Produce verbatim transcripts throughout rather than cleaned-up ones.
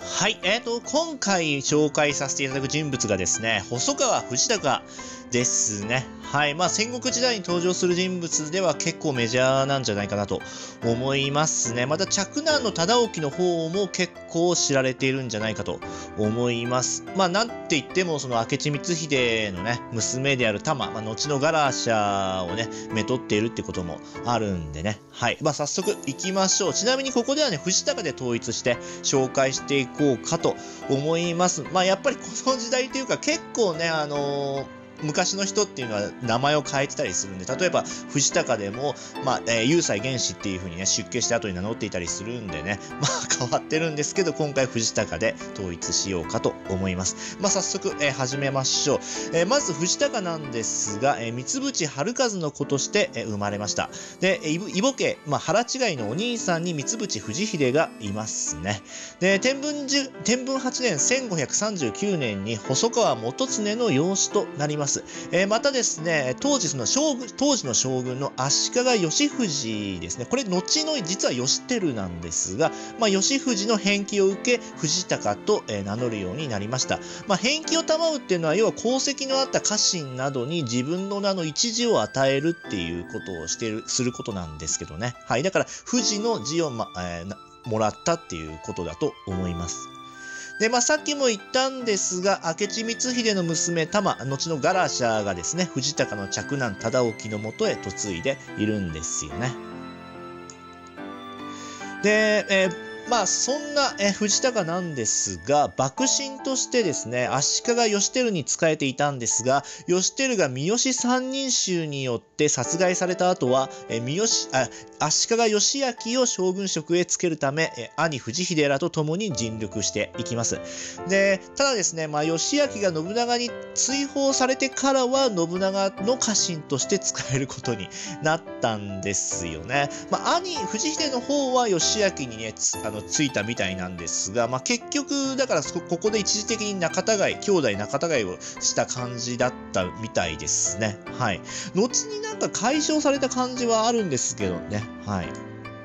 はい、えーと、今回紹介させていただく人物がですね、細川藤孝ですね。はい。まあ、戦国時代に登場する人物では結構メジャーなんじゃないかなと思いますね。また、嫡男の忠興の方も結構知られているんじゃないかと思います。まあ、なんて言っても、その明智光秀のね、娘である玉、まあ、後のガラシャをね、めとっているってこともあるんでね。はい。まあ、早速行きましょう。ちなみにここではね、藤孝で統一して紹介していこうかと思います。まあ、やっぱりこの時代というか結構ね、あのー昔の人っていうのは名前を変えてたりするんで、例えば藤孝でも、まあ、えー、雄斎元氏っていう風にね、出家して後に名乗っていたりするんでね、まあ変わってるんですけど、今回藤孝で統一しようかと思います。まあ早速、えー、始めましょう。えー、まず藤孝なんですが、えー、三淵春和の子として、えー、生まれました。で、異母家、まあ腹違いのお兄さんに三淵藤秀がいますね。で、天文じ天文はちねんせんごひゃくさんじゅうきゅうねんに細川元常の養子となります。えー、またですね、当時その将軍、当時の将軍の足利義藤ですね。これ後の実は義輝なんですが、まあ義藤の返記を受け、藤孝と、えー、名乗るようになりました。まあ返記を賜うっていうのは、要は功績のあった家臣などに自分の名の一字を与えるっていうことをしている、することなんですけどね。はい。だから、藤の字を、ま、えー、もらったっていうことだと思います。で、まあ、さっきも言ったんですが、明智光秀の娘、玉、後のガラシャがですね、藤孝の嫡男、忠興のもとへ嫁いでいるんですよね。で、えーまあ、そんな、え藤孝なんですが、幕臣としてですね、足利義輝に仕えていたんですが、義輝が三好三人衆によって殺害された後は、え三好、あ、足利義昭を将軍職へつけるため、え兄藤秀らと共に尽力していきます。で、ただですね、まあ、義昭が信長に追放されてからは、信長の家臣として使えることになったんですよね。まあ、兄、藤秀の方は義昭にね、あの、ついたみたいなんですが、まあ、結局、だからここで一時的に仲違い、兄弟仲違いをした感じだったみたいですね。はい。後になんか解消された感じはあるんですけどね。はい。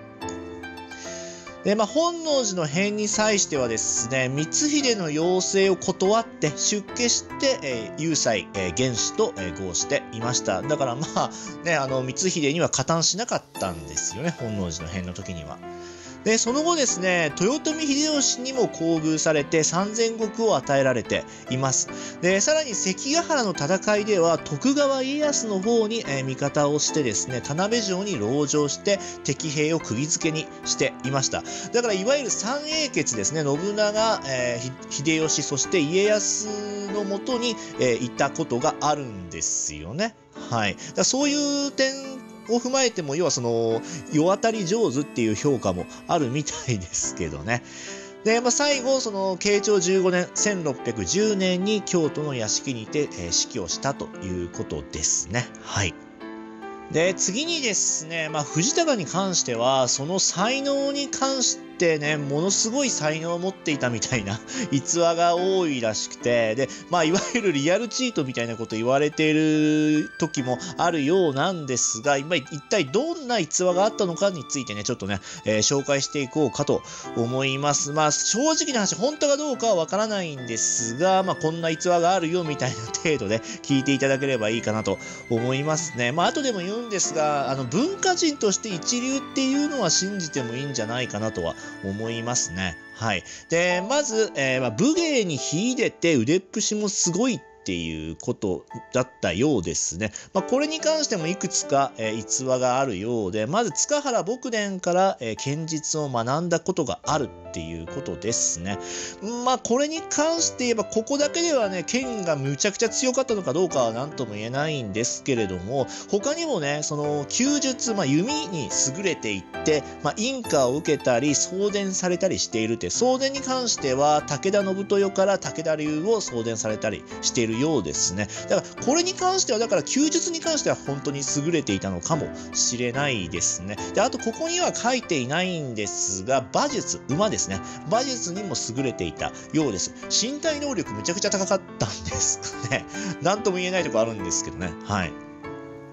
で、まあ、本能寺の変に際してはですね、光秀の要請を断って出家して、えー、雄斎、えー、元氏と、えー、合していました。だからまあ、ね、あの、光秀には加担しなかったんですよね、本能寺の変の時には。で、その後ですね、豊臣秀吉にも厚遇されて三千石を与えられています。で、さらに関ヶ原の戦いでは徳川家康の方に、えー、味方をしてですね、田辺城に籠城して敵兵を釘付けにしていました。だからいわゆる三英傑ですね、信長、えー、秀吉、そして家康のもとに、えー、いたことがあるんですよね。はい。だそういう点を踏まえても、要はその、世渡り上手っていう評価もあるみたいですけどね。で、まあ、最後、その、慶長じゅうごねん、せんろっぴゃくじゅうねんに京都の屋敷にて、えー、死去をしたということですね。はい。で、次にですね、まあ、藤孝に関しては、その才能に関してね、ものすごい才能を持っていたみたいな逸話が多いらしくて、で、まあ、いわゆるリアルチートみたいなこと言われている時もあるようなんですが、今一体どんな逸話があったのかについてね、ちょっとね、えー、紹介していこうかと思います。まあ、正直な話、本当かどうかはわからないんですが、まあ、こんな逸話があるよみたいな程度で聞いていただければいいかなと思いますね。まあ、後でも言うんですが、あの、文化人として一流っていうのは信じてもいいんじゃないかなとは思いますね。はい。で、まず、えー、まあ、武芸に秀でて腕っぷしもすごいっていうことだったようですね。まあ、これに関してもいくつか、えー、逸話があるようで、まず塚原卜伝から、えー、剣術を学んだことがあるっていうことですね。まあ、これに関して言えば、ここだけではね、剣がむちゃくちゃ強かったのかどうかは何とも言えないんですけれども、他にもね、その、弓術、まあ、弓に優れていって、まあ、印花を受けたり、送電されたりしているって、送電に関しては、武田信豊から武田流を送電されたりしているようですね。だからこれに関しては、だから弓術に関しては本当に優れていたのかもしれないですね。で、あとここには書いていないんですが、馬術、馬ですね。馬術にも優れていたようです。身体能力むちゃくちゃ高かったんですかね。なんとも言えないとこあるんですけどね。はい。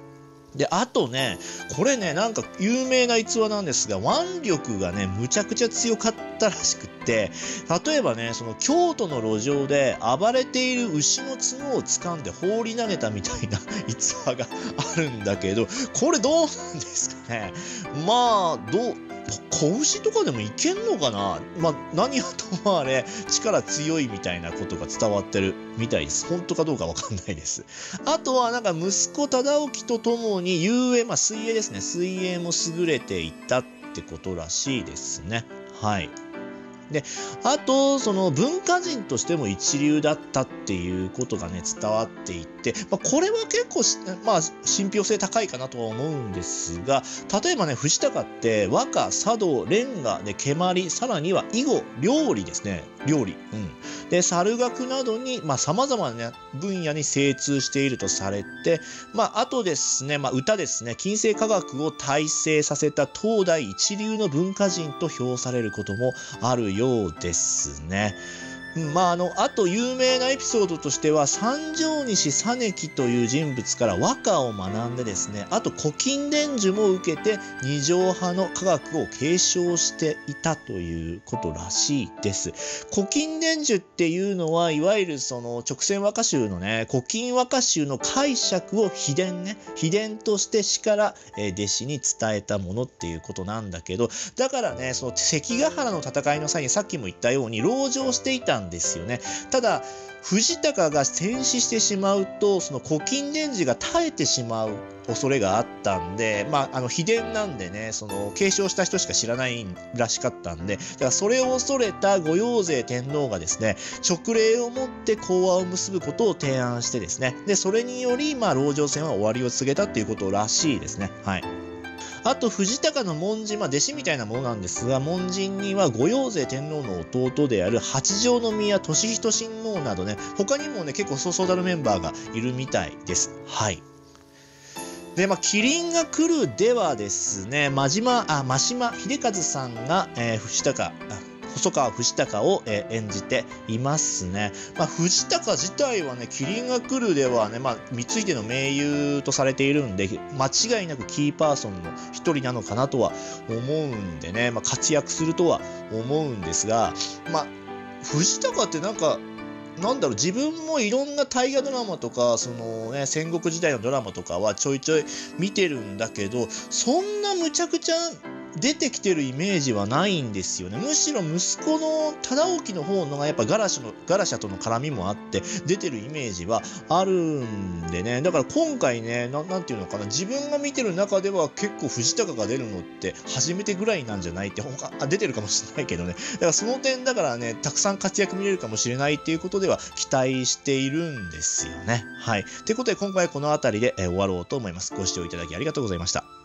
で、あとね、これね、なんか有名な逸話なんですが、腕力がね、むちゃくちゃ強かったらしくって、例えばね、その京都の路上で暴れている牛の角を掴んで放り投げたみたいな逸話があるんだけど、これどうなんですかね。まあ、どう、子牛とかでもいけんのかな。まあ、何はともあれ、力強いみたいなことが伝わってるみたいです。本当かどうかわかんないです。あとは、なんか息子忠興と共に遊泳、まあ水泳ですね。水泳も優れていたってことらしいですね。はい。で、あと、その文化人としても一流だったっていうことがね、伝わっていって、まあ、これは結構、まあ、信憑性高いかなとは思うんですが、例えばね、藤高って和歌、茶道、レンガ、で、蹴鞠、さらには囲碁、料理ですね。料理。うん。で、猿楽などに、まあ、様々な分野に精通しているとされて、まあ、あとですね、まあ、歌ですね、近世科学を大成させた当代一流の文化人と評されることもあるようですね。まあ、あの、あと有名なエピソードとしては、三条西実樹という人物から和歌を学んでですね、あと古今伝授も受けて二条派の科学を継承していたということらしいです。古今伝授っていうのは、いわゆるその直線和歌集のね、古今和歌集の解釈を秘伝ね、秘伝として師から、えー、弟子に伝えたものっていうことなんだけど、だからね、その関ヶ原の戦いの際にさっきも言ったように、籠城していたんですよね。ただ藤高が戦死してしまうと、その古今伝授が絶えてしまう恐れがあったんで、まあ、あの秘伝なんでね、その継承した人しか知らないらしかったんで、だからそれを恐れた後陽勢天皇がですね、勅令をもって講和を結ぶことを提案してですね、でそれにより、まあ、籠城戦は終わりを告げたっていうことらしいですね。はい。あと、藤高の門人、まあ、弟子みたいなものなんですが、門人には後陽勢天皇の弟である八条宮俊仁親王などね、他にもね、結構そうそうたるメンバーがいるみたいです。はい。で、まあ、麒麟が来るではですね、真島、あ、真島秀和さんが、えー、藤高、細川藤高を、えー、演じていますね。まあ、藤高自体はね、麒麟が来るではね、まあ、光秀の盟友とされているんで、間違いなくキーパーソンの一人なのかなとは思うんでね、まあ、活躍するとは思うんですが、まあ、藤高ってなんか、なんだろう、自分もいろんな大河ドラマとか、そのね、戦国時代のドラマとかはちょいちょい見てるんだけど、そんなむちゃくちゃ出てきてるイメージはないんですよね。むしろ息子の忠興の方のがやっぱガラシャの、ガラシャとの絡みもあって出てるイメージはあるんでね。だから今回ね、な、なんていうのかな、自分が見てる中では結構藤高が出るのって初めてぐらいなんじゃないって、他、あ、出てるかもしれないけどね。だからその点だからね、たくさん活躍見れるかもしれないっていうことでは期待しているんですよね。はい。ということで今回この辺りで、えー、終わろうと思います。ご視聴いただきありがとうございました。